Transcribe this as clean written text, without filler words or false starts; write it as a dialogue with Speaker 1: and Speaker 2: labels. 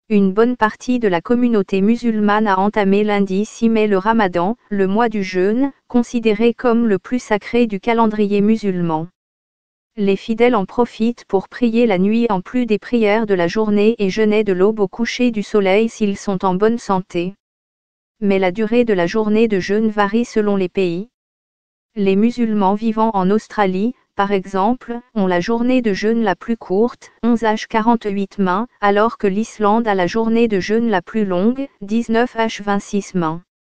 Speaker 1: Une bonne partie de la communauté musulmane a entamé lundi 6 mai le Ramadan, le mois du jeûne, considéré comme le plus sacré du calendrier musulman. Les fidèles en profitent pour prier la nuit en plus des prières de la journée et jeûner de l'aube au coucher du soleil s'ils sont en bonne santé. Mais la durée de la journée de jeûne varie selon les pays. Les musulmans vivant en Australie, par exemple, ont la journée de jeûne la plus courte, 11h48 min, alors que l'Islande a la journée de jeûne la plus longue, 19h26 min.